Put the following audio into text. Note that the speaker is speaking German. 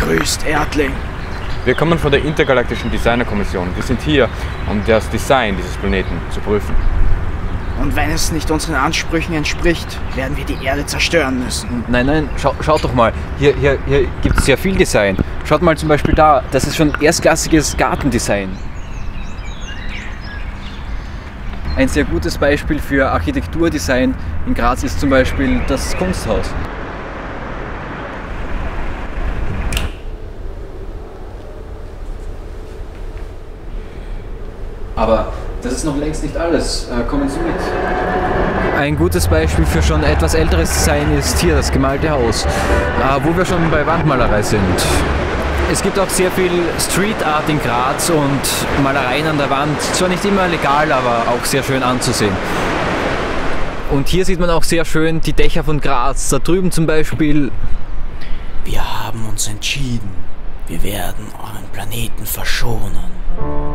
Grüßt, Erdling. Wir kommen von der Intergalaktischen Designerkommission. Wir sind hier, um das Design dieses Planeten zu prüfen. Und wenn es nicht unseren Ansprüchen entspricht, werden wir die Erde zerstören müssen. Nein, schaut doch mal. Hier gibt es sehr viel Design. Schaut mal zum Beispiel da, das ist schon erstklassiges Gartendesign. Ein sehr gutes Beispiel für Architekturdesign in Graz ist zum Beispiel das Kunsthaus. Aber das ist noch längst nicht alles. Kommen Sie mit. Ein gutes Beispiel für schon etwas älteres Design ist hier das gemalte Haus, wo wir schon bei Wandmalerei sind. Es gibt auch sehr viel Street Art in Graz und Malereien an der Wand. Zwar nicht immer legal, aber auch sehr schön anzusehen. Und hier sieht man auch sehr schön die Dächer von Graz. Da drüben zum Beispiel. Wir haben uns entschieden. Wir werden euren Planeten verschonen.